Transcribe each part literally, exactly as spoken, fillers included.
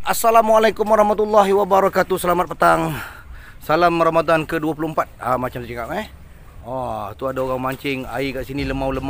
Assalamualaikum warahmatullahi wabarakatuh. Selamat petang. Salam Ramadan ke dua puluh empat. Ah, macam tu cakap eh. Oh, tu ada orang mancing air kat sini lemau-lemau.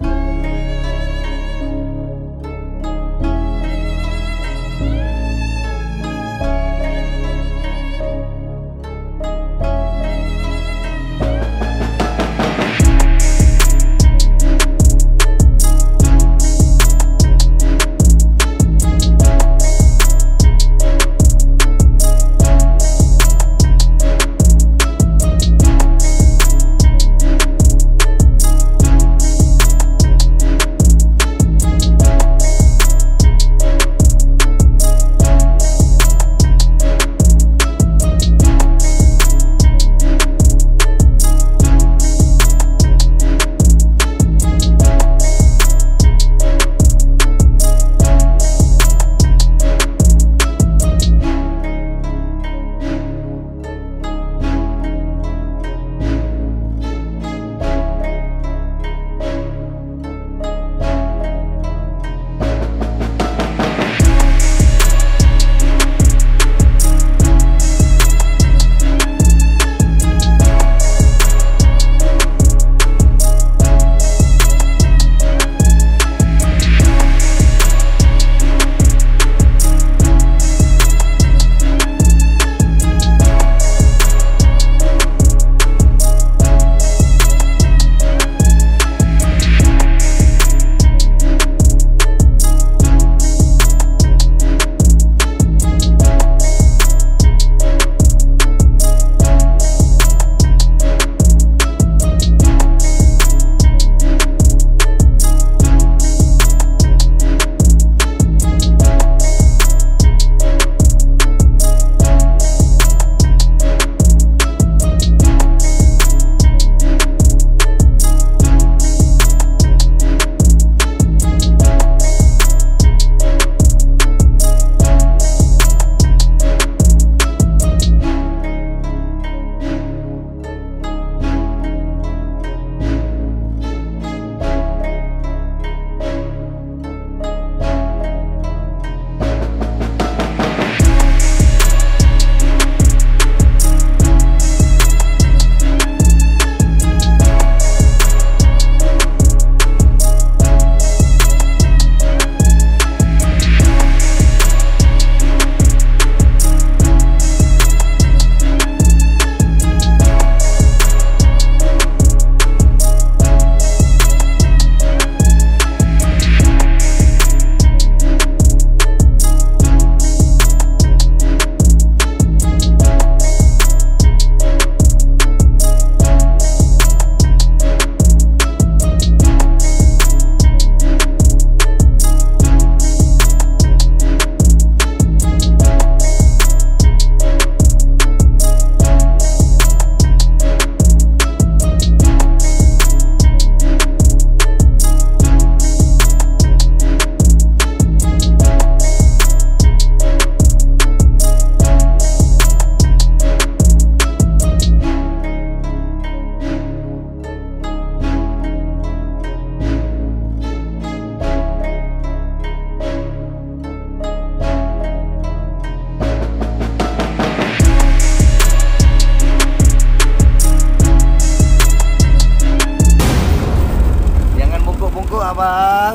Abang.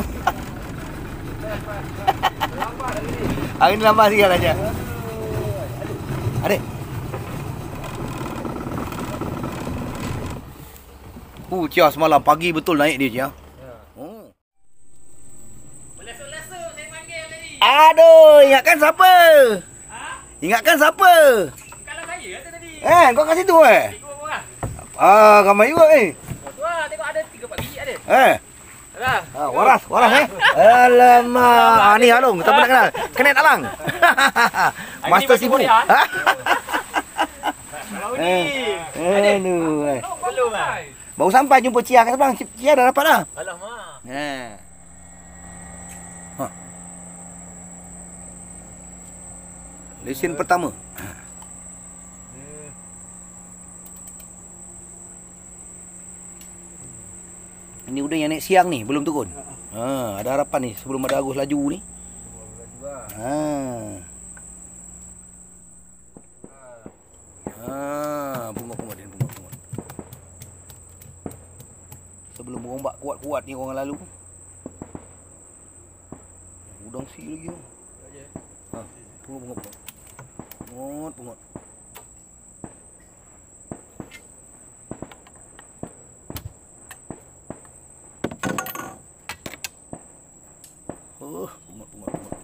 Hari ni lambat sikit aja. Adik. Uh, Cia semalam pagi betul naik dia, Cia. Oh. Lesuk-lesuk saya panggil tadi. Aduh, ingatkan siapa? Ha? Ingatkan siapa? Kalau saya kata tadi. Eh, kau kat situ eh? Tiga orang. Ah, ramai juga ni. Tu ah, tengok ada tiga empat biji ada. Eh. Dah. Ah, waras, waras eh. Alamak. Ah, ni Along, tak pernah kenal. Kenet Alang. Master Sibu. Kalau ni. Eh, aduh. Eh. Belum ah. Baru sampai jumpa Cia kat sebelah. Cia dah dapat dah. Alamak. Eh. Ha. Lesen pertama. Ini udah yang naik siang ni, belum turun. Ha, ada harapan ni sebelum ada Agus laju ni. Ha. kuat ni orang lalu. Udang si lagi. Ha, pungut pungut pungut. Pungut pungut. Oh, pungut pungut pungut.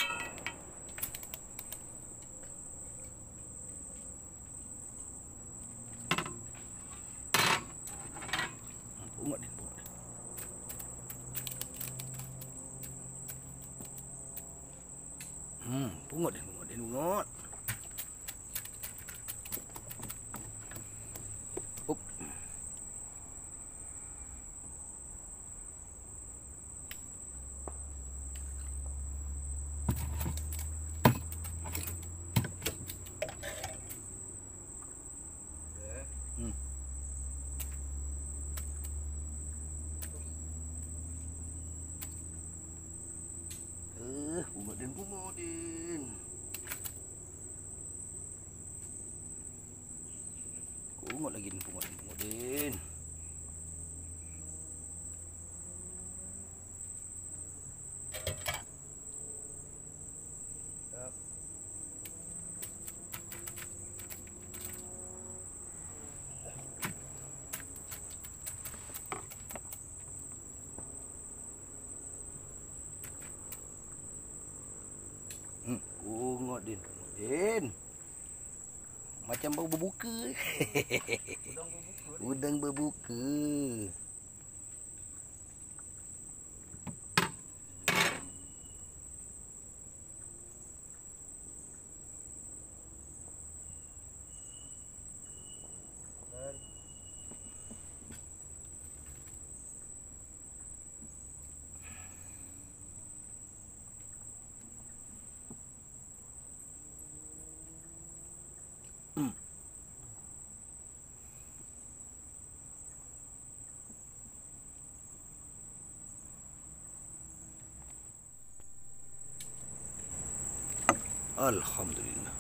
Pungut ni, pungut. Hmm, pungut dia, pungut dia, pungut. Up. Hmm. Eh, pungut din, pungut din. Pungut lagi din, pungut din, pungut din. Hmm, pungut din, pungut din. Macam bau berbuka. Udang berbuka. Hmm. Alhamdulillah.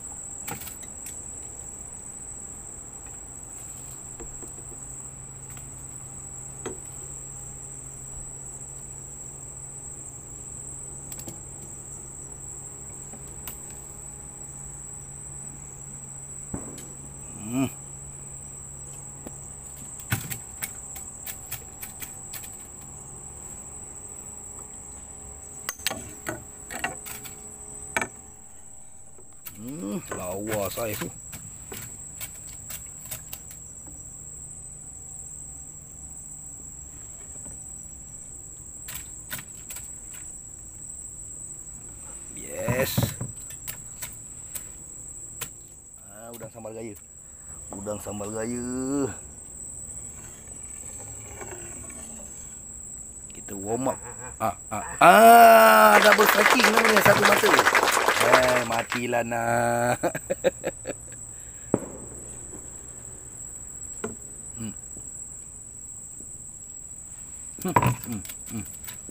Hmm. Hmm, lawa saya tu. Yes. Ah, udang sambal gaya. Udang sambal gaya. Kita warm up. Ah, ah, ah, double striking namanya satu mata. Eh, matilah nak. hmm. Hmm, hmm, hmm.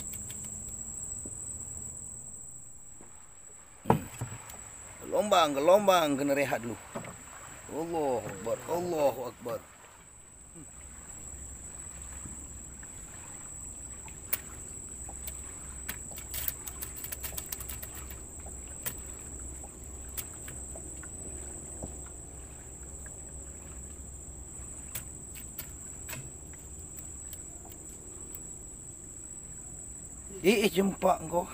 Hmm. Gelombang, gelombang, kena rehat dulu. Allahu Akbar, Allahu Akbar. Eh, eh jempak kau.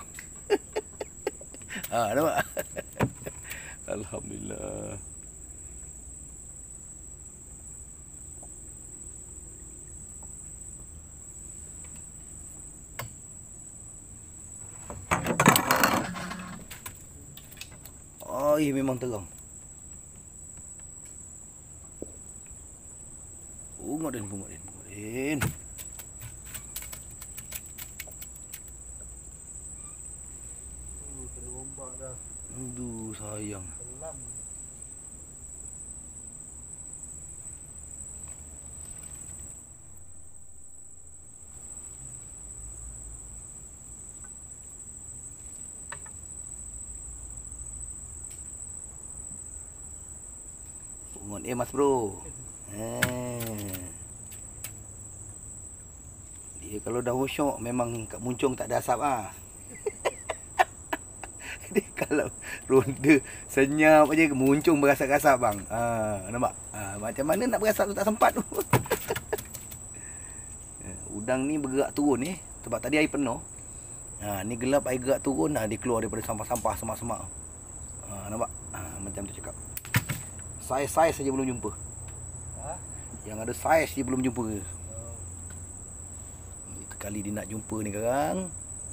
Ah, nampak? Alhamdulillah. Oh, iya memang terang. Pungut din, pungut din, pungut din. Aduh, sayang. Selam. Pungut eh mas bro. Eh. Ya, kalau dah husyuk memang kat Muncung tak ada asap ah. Dia kalau ronda senyap aja ke Muncung berasap-asap bang. Ha, nampak? Ha, macam mana nak berasap tu tak sempat tu. Udang ni bergerak turun ni sebab tadi air penuh. Ha, ni gelap air gerak turun, ha, dia keluar daripada sampah-sampah semak-semak. Ha, nampak? Ha, macam tu cakap. Saiz-saiz saja belum jumpa. Ha? Yang ada saiz dia belum jumpa. Oh. Itu kali dia nak jumpa ni sekarang.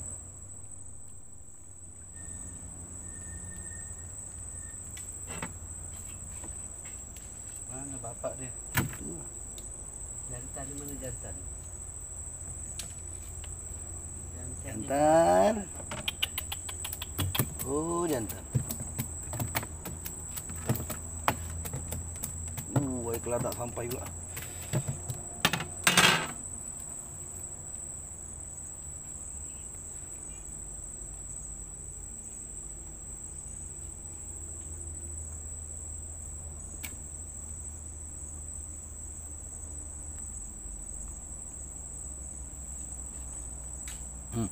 Mana bapak dia? Tu. Jantan ni mana jantan? Jantan. Oh, jantan. Uh, air keladak sampai pula. Hmm.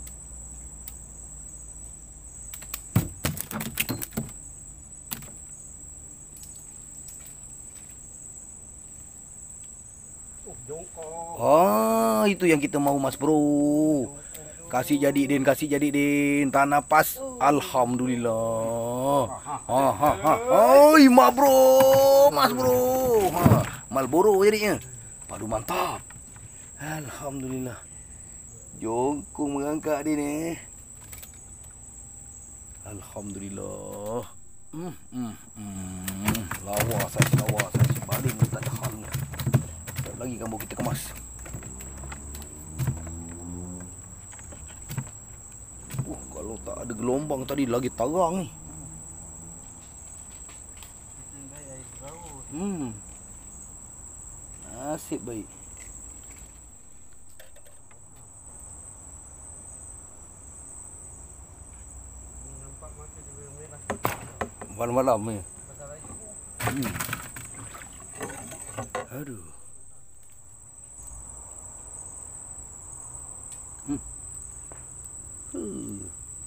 Oh, jongkok. Ah, itu yang kita mau Mas Bro. Kasih jadi Din, kasih jadi Din. Tak nafas. Alhamdulillah. Ha ha ha. Oi, Mak Bro, Mas Bro. Ha, Marlboro jadinya. Padu mantap. Alhamdulillah. Jongkong mengangkat dia ni. Alhamdulillah. Hmm, hmm, hmm. Lawa saya, lawa saya. Baling tak ada hal. Sekejap lagi gambar kita kemas. Uh, kalau tak ada gelombang tadi lagi terang ni. Hmm. Nasib baik. Malam-malam ni. Hmm. Aduh. Hmm. Huh.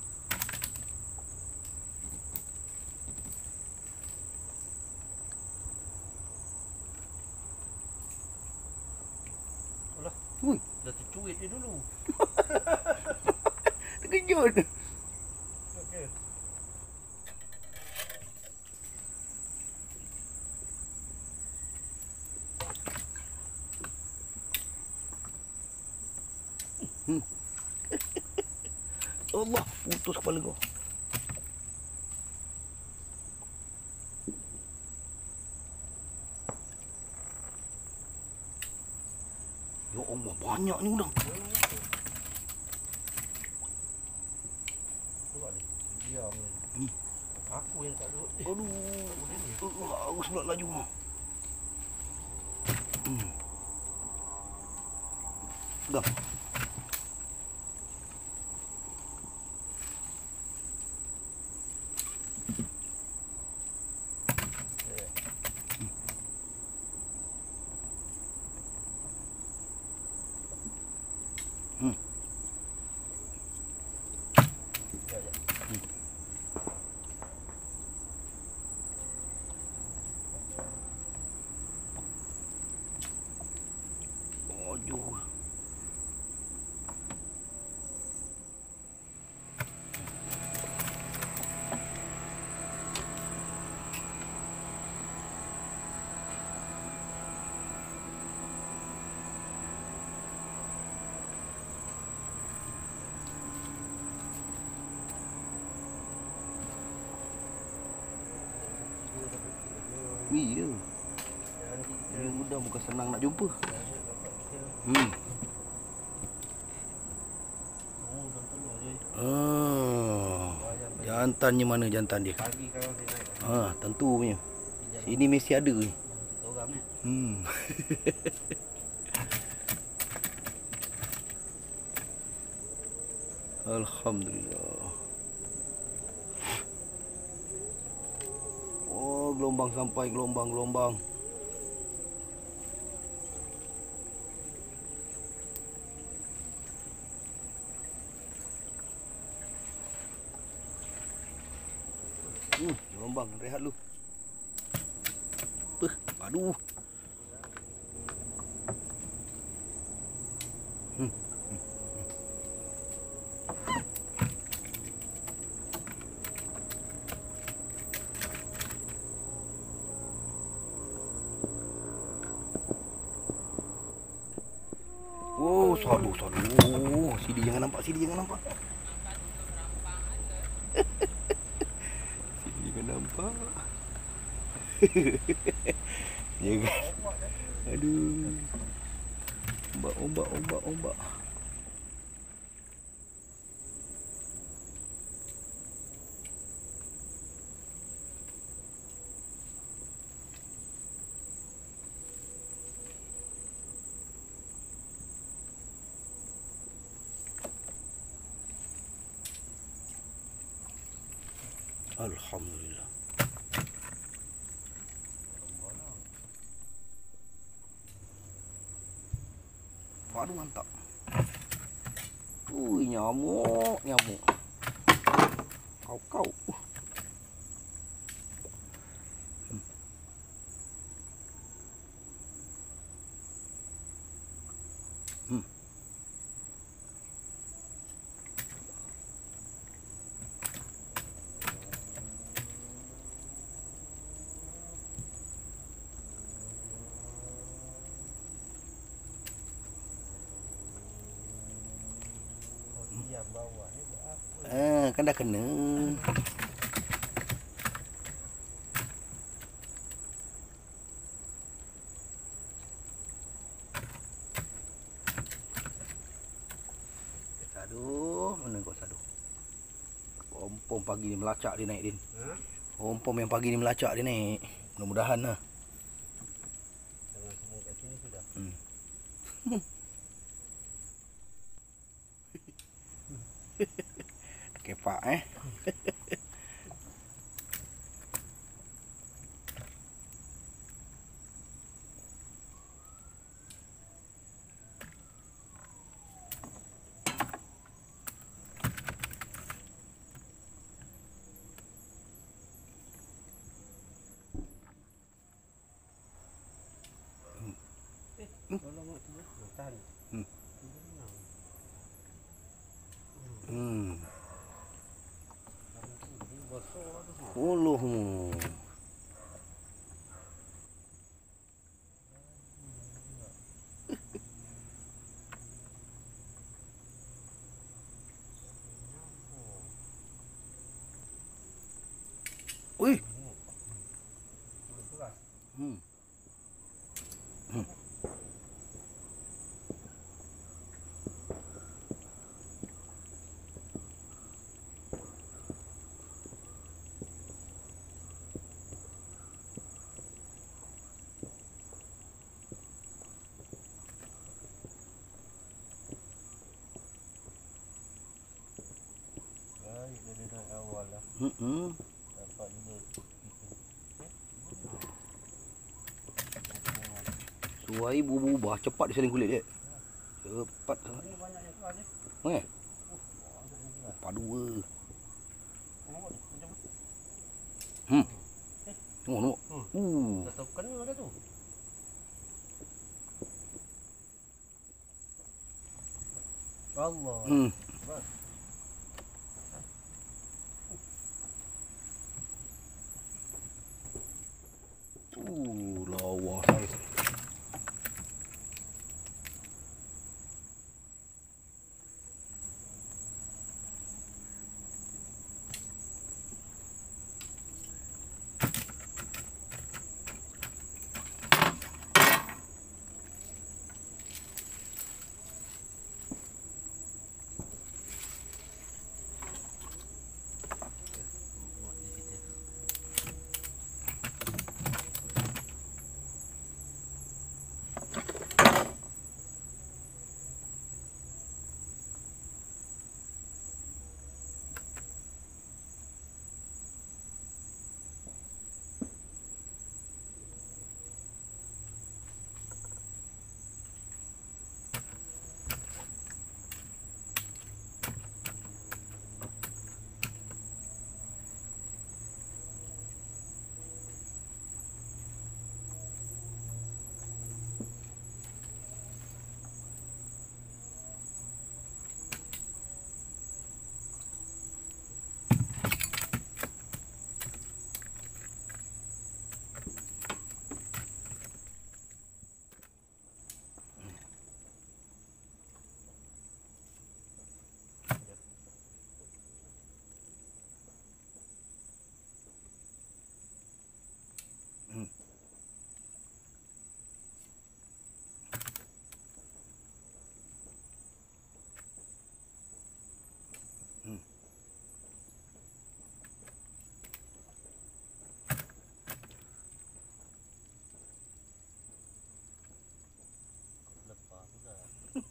Alah, Ui, dah tercuit dia dulu. terkejut. Okey. Hmm. Allah, putus kepala kau. Ya Allah, banyak ni udang. Cuba ni. Diam ni. Hmm. Aku yang tak duduk. Eh, Aduh, uh, harus pula laju. Hmm. Pegang. Hmm. ya, ya. Aduh. Iya. Ini mudah, bukan senang nak jumpa. Hmm. Ah, jantannya mana jantan dia? Pagi kalau dia naik. Ah, tentu punya. Sini mesti ada ni. Orang ni. Hmm. Alhamdulillah. Oh, gelombang sampai gelombang-gelombang. Gelombang, rehat lu. Puh, aduh. Hmm. Oh, sadu, sadu. Sidi jangan nampak, Sidi jangan nampak. Sidi jangan nampak. Ya kan? Aduh. Ombak, ombak, ombak, ombak. Alhamdulillah. Waduh, mantap. Wih, nyamuk, nyamuk. Kau kau. Hmm. Hmm. Diam bawah ni buat apa? Eh, kan dah kena. Aduh, mana kau sadu? Ompom pagi ni melacak dia naik, Din. Ha? Ompom yang pagi ni melacak dia naik. Mudah-mudahan lah. Jangan semua kat sini sudah. Hmm. Kepak eh. Kalau mak tu tahan. Hmm. Hmm. Olohmu. Wih. Hmm. Hmm. Baik dari naik awal lah. Hmm. Dapat juga kita. Suai berubah cepat dia saling kulit dia. Cepat sangat. Ini banyak yang keras ni. Eh, Oh, banyak yang keras. padu ke. Nampak tu, macam Hmm. Tengok tengok. Hmm. Uh. dah tahu kena dah tu. Allah. Hmm. Bas. Uh, lawa sangat. Hmm. Hmm. Lepas sudah.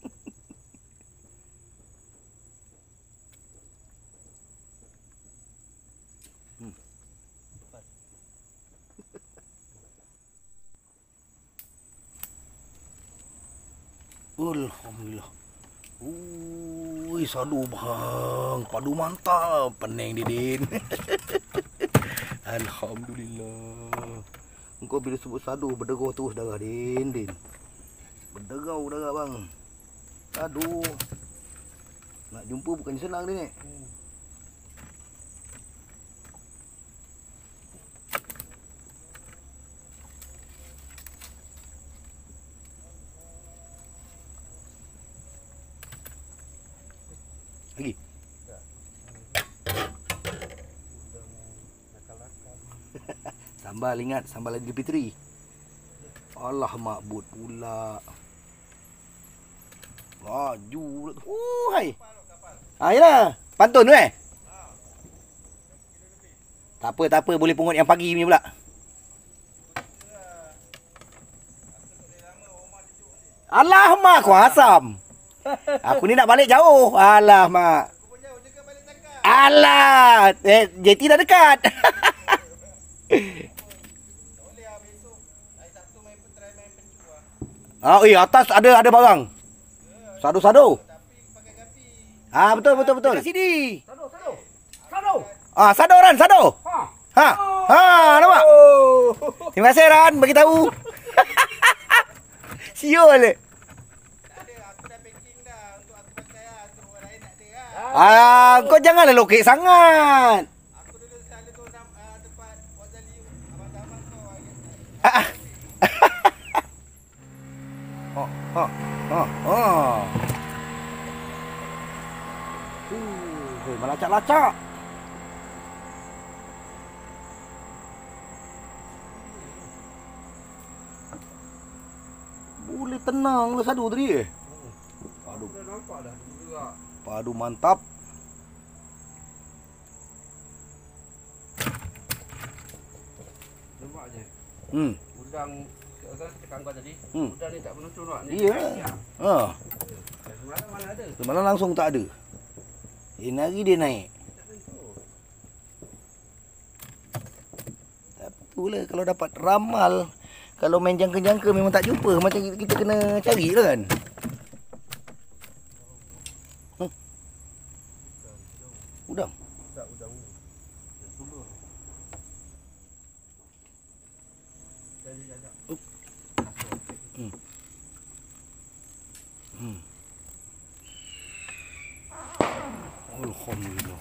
Hmm. Lepas. Alhamdulillah. Ui, sadu bang, padu mantap, pening Didin. Alhamdulillah. Engkau bila sebut sadu berdegau terus darah Din, Din. Berdegau darah bang. Sadu. Nak jumpa bukan senang Din ni. Hmm. Lagi. Tak. Udang nakal-nakal. Sambal ingat, sambal Aidil Fitri. Allah makbud pula. Laju pula tu. Uh, hai. Ah, yalah. Pantun tu eh? Tak apa, tak apa. Boleh pungut yang pagi punya pula. Alah, mak. Aku asam. Aku ni nak balik jauh. Alah, mak. Alah. Eh, J T dah dekat. Ah, eh, atas ada ada barang. Sado-sado. Ah, betul betul betul. Dekat sini. Sado, sado. Sado. Ah, sado Ran, sado. Ha. Ha. Ha, nampak? Terima kasih Ran bagi tahu. Siul. Ah, kau janganlah lokek sangat. Aku dulu selalu tu uh, tempat Wazali abang-abang kau. Ah. Oh, oh, oh, oh. Uh, melacak-lacak. Boleh tenang lah sadu tadi eh. Padu, Dah nampak dah gerak. padu mantap. Nampak je. Hmm. Udang kan cakap kau tadi. Hmm. Udang ni tak pernah curut ni. Iya. Ha. Semalam mana ada? Semalam langsung tak ada. Eh, hari dia naik. Tak tentu. Tapi lah kalau dapat ramal, kalau main jangka-jangka memang tak jumpa. Macam kita, kita kena cari lah kan. Hmm. Udang. Tak udang ni. Dan telur. Jadi jajak. Up. Hmm. Hmm. Alhamdulillah.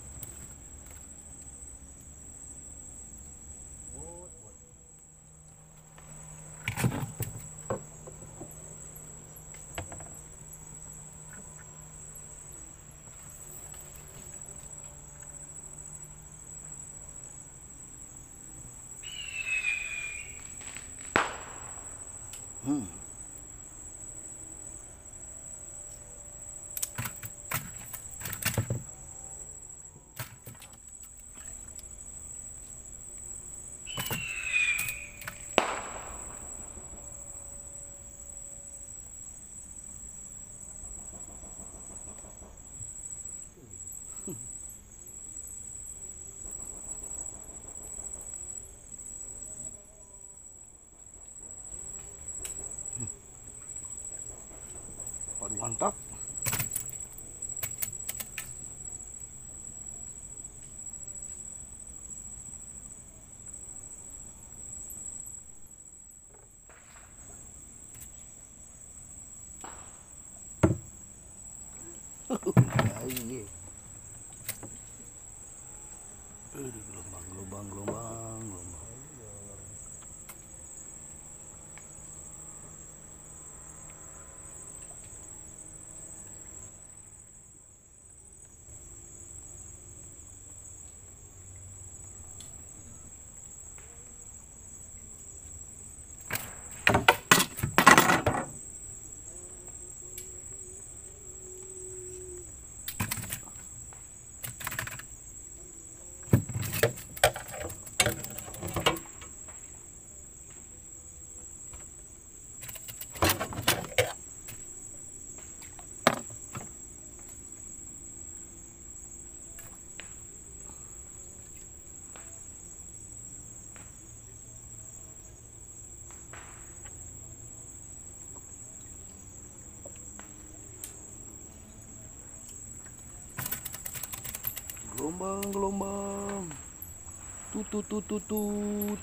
Hmm. Waduh, mantap. Air. Aduh, gelombang, gelombang, gelombang, gelombang. bang, gelombang. Tutut tutut tut.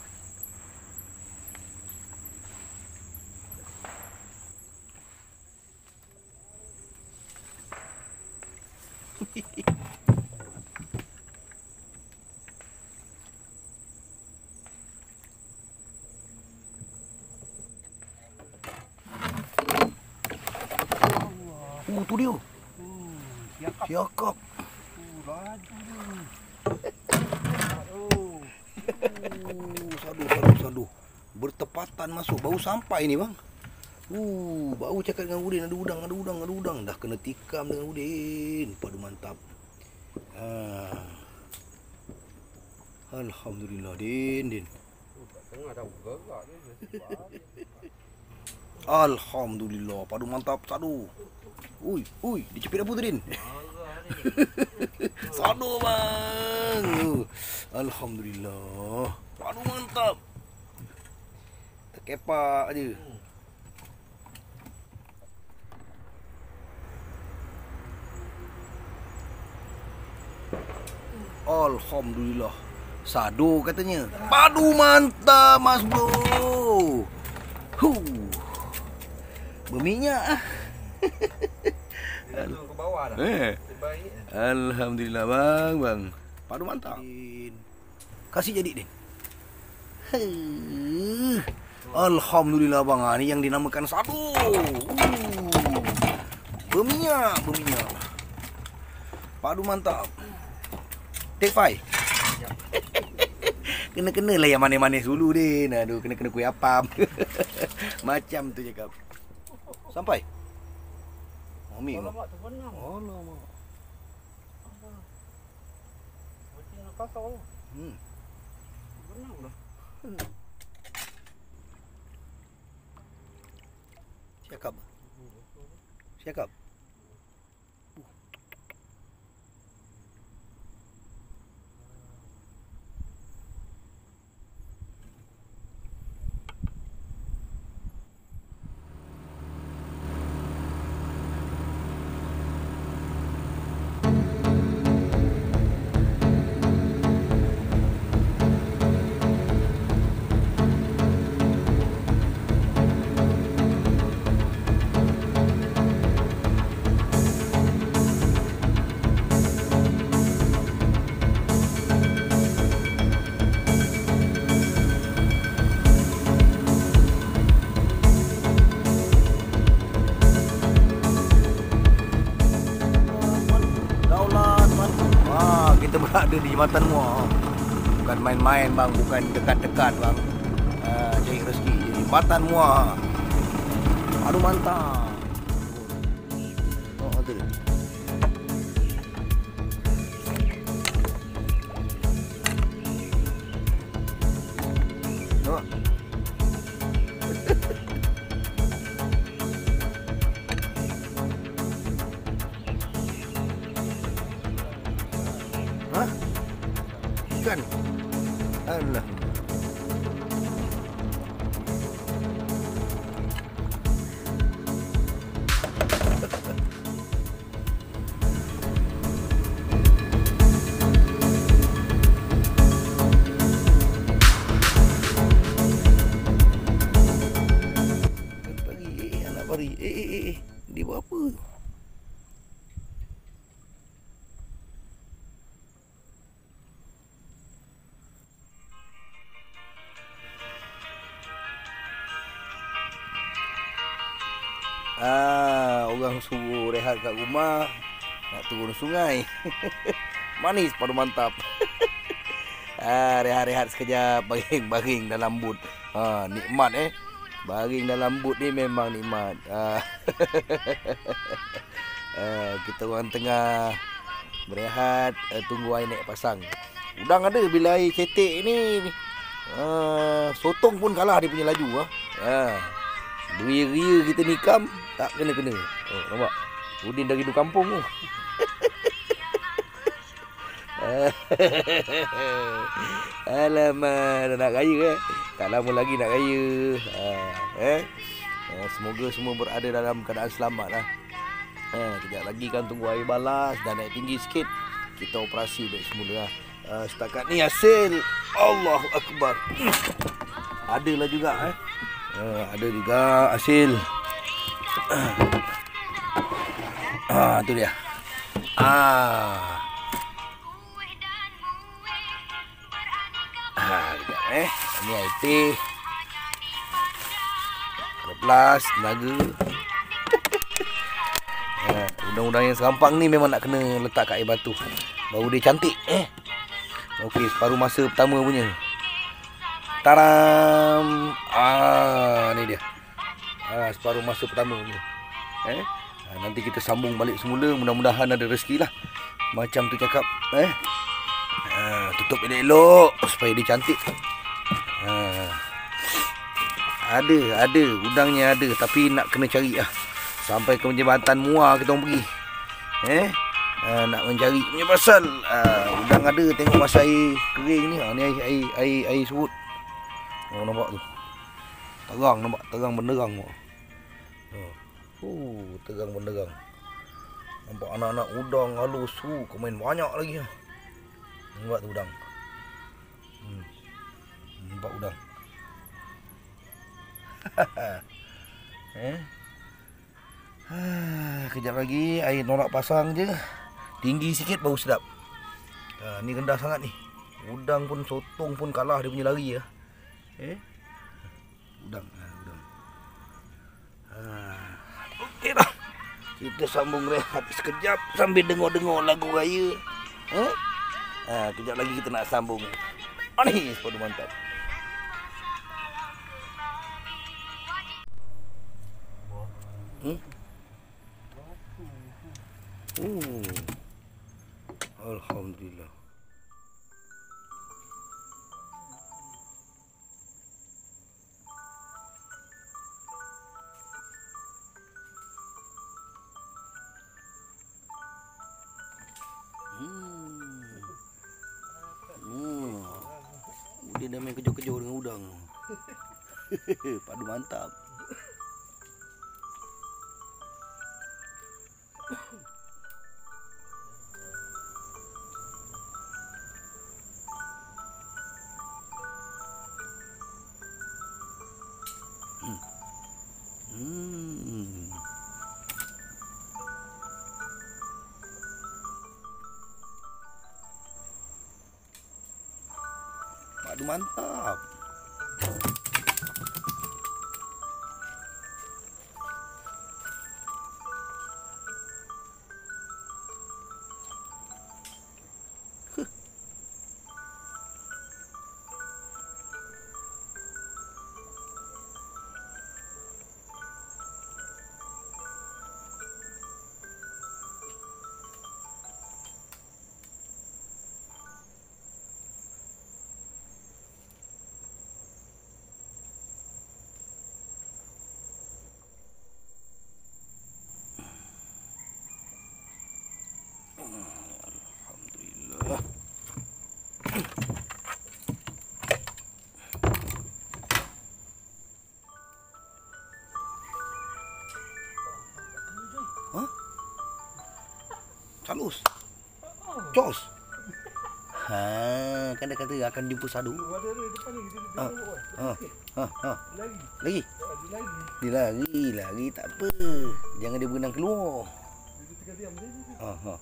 Uh, tu dia. Hmm, siakap. Siakap. Uh, laju ni. Uh, Oh. sadu, sadu, sadu. Bertepatan masuk. Bau sampai ni bang. Uh, bau cakap dengan Udin. Ada udang, ada udang, ada udang. Dah kena tikam dengan Udin. Padu mantap. Ah. Alhamdulillah, Din, Din. Tengah dah gerak ni. Alhamdulillah, padu mantap, sadu. Ui, ui, dicepit apa tu, Din? Sadu bang. Alhamdulillah, padu mantap. Terkepak je. Alhamdulillah, sadu katanya. Padu mantap, Mas Bro. Huh. Berminyak ah. Dia turun ke bawah dah. Eh. Terbaik. Alhamdulillah bang, bang. Padu mantap. Kasih jadi, Din. Huh. Alhamdulillah bang, ah, ni yang dinamakan sadu. Uh. Berminyak, berminyak. Padu mantap. Take five. Kena-kena lah yang manis-manis dulu, Din. Aduh, kena-kena kuih apam. Macam tu cakap. Sampai. Mami. Alamak, terbenam. Alamak. Macam nak kasar. Hmm. Terbenam dah. Siakap. Siakap. Kita berada di Jambatan Muar. Bukan main-main bang, bukan dekat-dekat bang. uh, Cari rezeki di Jambatan Muar. Aduh mantap. Oh tu. Oh. Hah? Ikan? Alah. Pagi, eh, anak pari. Eh, eh, eh, eh. Dia buat apa tu? Ah, orang suruh rehat kat rumah, nak turun sungai. Manis padu mantap. Ah, rehat-rehat sekejap, baring-baring dalam but. Ha, nikmat eh. Baring dalam but ni memang nikmat. Ah. Ah, kita orang tengah berehat, uh, tunggu air naik pasang. Udang ada bila air cetek ni. Ah, sotong pun kalah dia punya laju ah. Ah. Ria-ria kita nikam tak kena-kena. Oh, nampak? Udin dari du kampung tu. Alamak, nak raya eh. Tak lama lagi nak raya. Ah, eh. Ah, semoga semua berada dalam keadaan selamat lah. Eh, kejap lagi kan tunggu air balas dan naik tinggi sikit. kita operasi baik semula lah. Uh, setakat ni hasil Allahu Akbar. Adalah juga eh. Uh, ada juga hasil. Ah, tu dia. Ah. Ah, sekejap eh. Ini air teh. Plus tenaga. Ha, udang-udang yang serampang ni memang nak kena letak kat air batu. Baru dia cantik eh. Okey, separuh masa pertama punya. Taram. Ah, ni dia. Ah, separuh masa pertama punya. Eh. Ha, nanti kita sambung balik semula, mudah-mudahan ada rezeki lah. Macam tu cakap eh. Ha, tutup elok-elok supaya dia cantik. Ha. Ada, ada. Udangnya ada. Tapi nak kena cari lah. Sampai ke jembatan Muar kita orang pergi. Eh? Ha, nak mencari punya pasal. Ha, udang ada. Tengok masa air kering ni. Ha, ni air, air, air, air surut. Oh, nampak tu. Terang nampak. Terang benderang. Oh, terang benderang. Nampak anak-anak udang halus. Uh, kau main banyak lagi. Nampak tu udang. Hmm. Nampak udang. eh? Ha, kejap lagi air norak pasang je. Tinggi sikit baru sedap. Ha, ni rendah sangat ni. Udang pun sotong pun kalah dia punya lari ya. Eh? Udang, ha, udang. Ha, okey dah. Kita sambung rehat sekejap sambil dengar-dengar lagu raya. Eh? Ha, kejap lagi kita nak sambung. Ah, ni sepadu mantap. Hmm? Oh. Alhamdulillah. Hmm. Hmm. Dia dah main kejauh-kejauh dengan udang. Padu mantap. Hmm. Hmm. Padu mantap. Alhamdulillah. Hah? Calus. Jos. Ha, kan dia kata akan jumpa sadu. Ada ada depan ni, dia Ha. Ha. Ha. Ha. lagi. Lagi. Dia lagi. Dia lari, lari tak apa. Jangan dia berenang keluar. Dia tengah diam dia. Ha. Ha.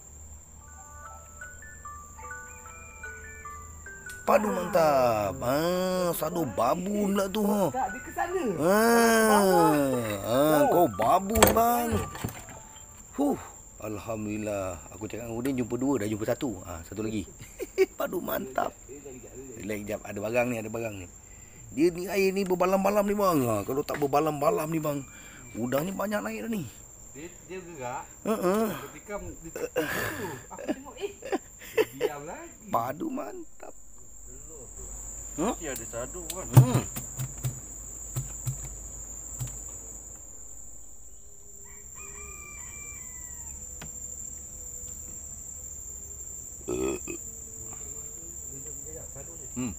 Padu mantap. Ha, sadu babun pula tu ha. Tak, dia ke sana. Ha. Ha, kau babun bang. Huh. Alhamdulillah. Aku cakap dengan Udin jumpa dua, dah jumpa satu. Ha, satu lagi. Padu mantap. Lagi jap ada barang ni, ada barang ni. Dia ni air ni berbalam-balam ni bang. Ha, kalau tak berbalam-balam ni bang, udang ni banyak naik dah ni. Dia, dia gerak. Ha ah. Ketika dia tu, aku tengok eh. Dia diam lagi. Padu mantap. Hmm? Dia ada sadu kan. Hmm. Hmm.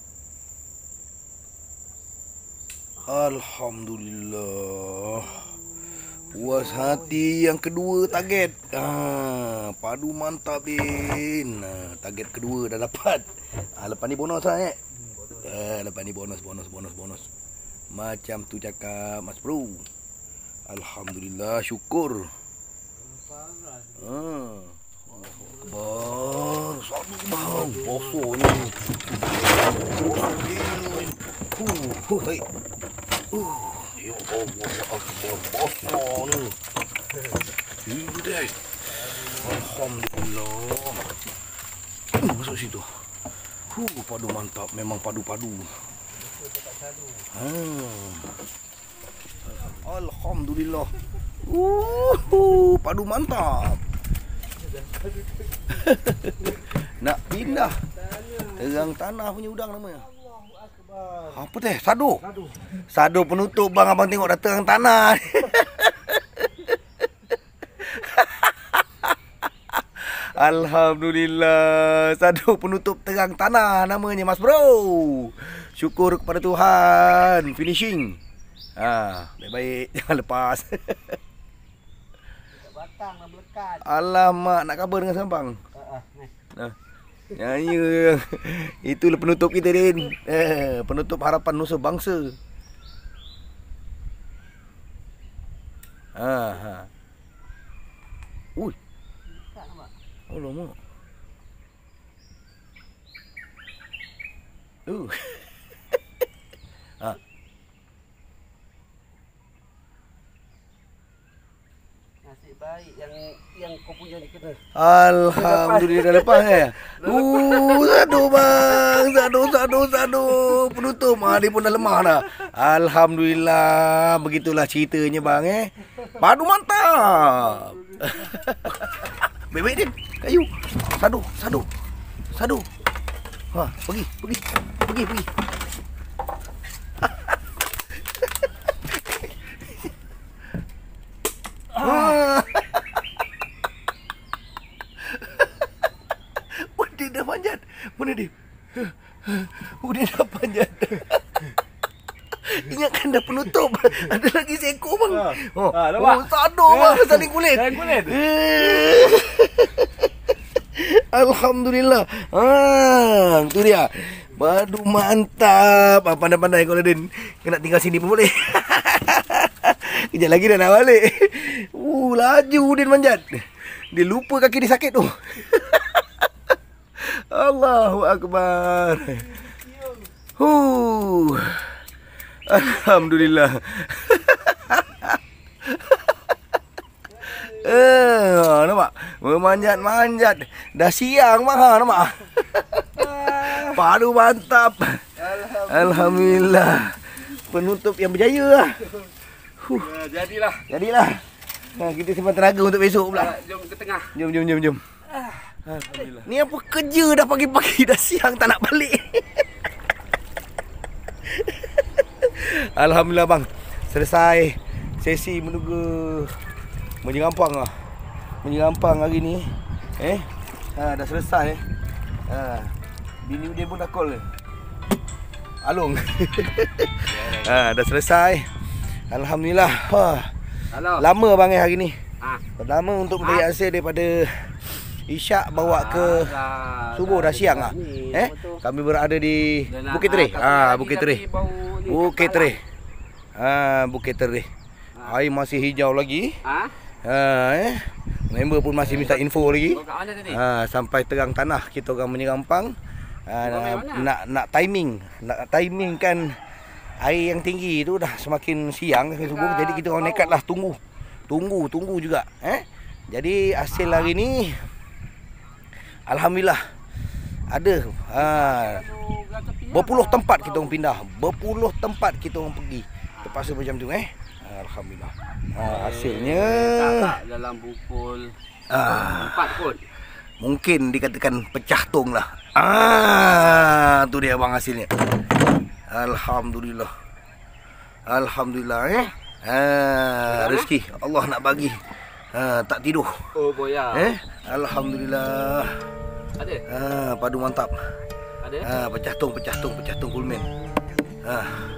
Alhamdulillah. Puas hati yang kedua target. Ah, padu mantap Din. Nah, target kedua dah dapat. Ah, lepas ni bonus lah eh. Ah, lepas ni bonus bonus bonus bonus. Macam tu cakap Mas Bro. Alhamdulillah, syukur. Ah. Akbar. Satu bang. Bosor ni. Huh, huh, hai. Uh. Ya Allah, Akbar, bosor ni. Ini deh. Alhamdulillah. Hmm, masuk situ. Huh, padu mantap. Memang padu-padu. Hmm. Alhamdulillah. Uh, padu mantap. Nak pindah. Terang tanah punya udang namanya. Apa teh? Sado. Sado. Sado penutup bang, abang tengok dah terang tanah. Alhamdulillah. Sado penutup terang tanah namanya Mas Bro. Syukur kepada Tuhan. Finishing. Ha, baik-baik jangan lepas. Batang nak melekat. Alamak, nak khabar dengan Sampang. Ha ah, ni. Nah. Ya, ya. Itulah penutup kita Din. Eh, penutup harapan nusa bangsa. Ha ha. Ui. Tak nampak. Alamak. Uh. Ha. Nasib baik yang yang kau punya ni kena. Alhamdulillah dah lepas eh. Uh, sado bang. Sado sado sado penutup. Ah, dia pun dah lemah dah. Alhamdulillah, begitulah ceritanya bang eh. Padu mantap. Baik-baik Din. Kayu. Sado, sado. Sado. Ha, pergi, pergi. Pergi, pergi. Ah. Oh, dia dah panjat. Mana dia? Oh, dia dah panjat. Ingatkan dah penutup. Ada lagi seekor bang. Ha. Oh, Ha, nampak? oh sado bang. Saling kulit. Saling kulit. Alhamdulillah. Ah, tu dia. Padu mantap. Ah, pandai-pandai kau Din. Kena tinggal sini pun boleh. Kejap lagi dah nak balik. Uh, laju Din manjat. Dia lupa kaki dia sakit tu. Allahu Akbar. Huh. Alhamdulillah. Eh, nampak? Memanjat-manjat. Dah siang bang, ha, nampak? Padu mantap. Alhamdulillah. Alhamdulillah. Penutup yang berjaya lah. Huh. Ya, jadilah. Jadilah. Ha, kita simpan tenaga untuk besok pula. Ha, jom ke tengah. Jom, jom, jom, jom. Alhamdulillah. Ni apa kerja dah pagi-pagi, dah siang tak nak balik. Alhamdulillah bang. Selesai sesi menuga Menjegampang lah. Menjegampang hari ni. Eh. Ha, dah selesai. Ha. Bini dia pun dah call. Alung. Ha, dah selesai. Alhamdulillah. Ha. Halo. Lama bang eh hari ni. Ha. Lama untuk mencari hasil daripada Isyak bawa ke subuh dah siang ah. Eh, kami berada di Bukit Terih. Ah, Bukit Terih. Bukit Terih. Ah, Bukit Terih. Air masih hijau lagi. Ha? Ha, eh. Member pun masih minta info lagi. Kau kat mana tadi? Ha, sampai terang tanah kita orang menyegampang. Ha, nak, nak nak timing, nak timing kan air yang tinggi tu dah semakin siang semakin subuh, jadi kita orang nekatlah tunggu. Tunggu, tunggu juga, eh. Jadi hasil hari ni alhamdulillah ada. Ha, berpuluh tempat kita orang pindah, berpuluh tempat kita orang pergi. Terpaksa macam tu eh. Alhamdulillah. Ha, hasilnya tak dalam pukul ah, empat kot. mungkin dikatakan pecah tong lah. Ah, tu dia bang hasilnya. Alhamdulillah. Alhamdulillah eh. Ha, rezeki Allah nak bagi. Ha, tak tidur. Oh boya. Eh, alhamdulillah. Ada? Ha, padu mantap. Ada? Ha, pecah tong, pecah tong, pecah tong kulmen. Ha. Tak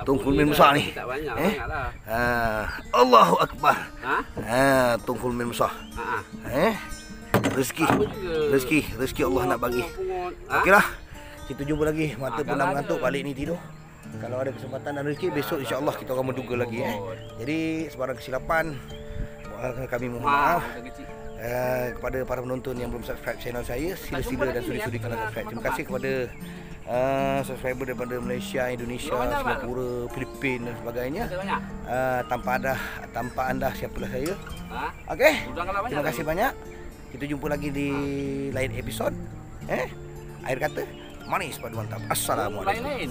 tungkul min besar ni. Tak banyak Eh? sangatlah. Ha, Allahu akbar. Ha? Ha, tungkul min besar. Ha. Eh? Rezeki. Sama juga. Rezeki, rezeki Allah nak bagi. Pungut-pungut. Ha? Okeylah. Kita jumpa lagi. Mata Ha, pun dah kalau mengantuk, ada. balik ni tidur. Kalau ada kesempatan dan rezeki besok insya-Allah kita akan menduga lagi eh. Jadi sebarang kesilapan kami mohon Ha, maaf. kecil. Uh, kepada para penonton yang belum subscribe channel saya, sila-sila dan sudi-sudi kena subscribe. Terima kasih kepada uh, subscriber daripada Malaysia, Indonesia, Singapura, Filipina dan sebagainya. Ada banyak. Uh, tanpa ada tanpa anda siapalah saya. Ha? Okey. Udang kalau banyak Terima kasih lagi. banyak. Kita jumpa lagi di lain episod. Eh? Air kata manis padu mantap. Assalamualaikum. Lain-lain.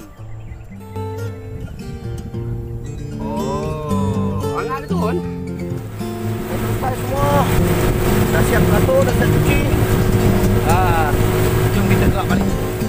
Oh, hangat tu kan? Selesai semua. Dah siap beratur, dah siap cuci. Ah, jom kita gerak balik.